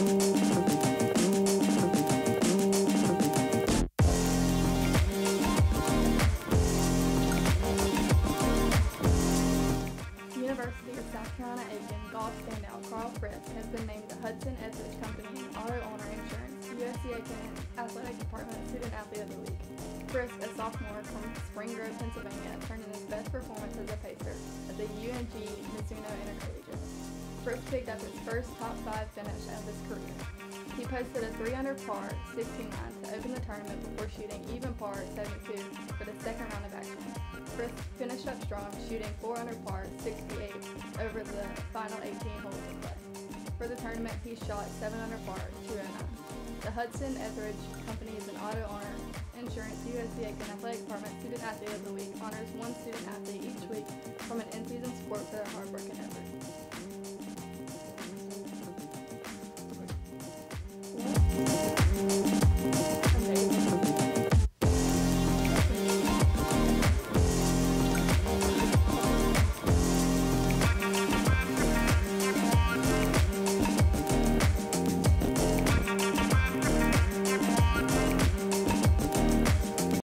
University of South Carolina-Aiken golf standout Carl Frisk has been named the Hudson Etheridge Company and Auto Owner Insurance USC-Aiken Athletic Department Student Athlete of the Week. Frisk, a sophomore from Spring Grove, Pennsylvania, turned in his best performance as a pacer at the UNG Mizuno Intercollegiate. Frisk picked up his first top 5 finish of his career. He posted a 3-under par 69 to open the tournament before shooting even par 72 for the second round of action. Frisk finished up strong, shooting 4-under par 68 over the final 18 holes of play. For the tournament, he shot 7-under par 209. The Hudson Etheridge Company is an auto owner insurance USC-Aiken Athletic Department Student Athlete of the Week honors one student athlete each week from an in-season sport for their hard work and effort.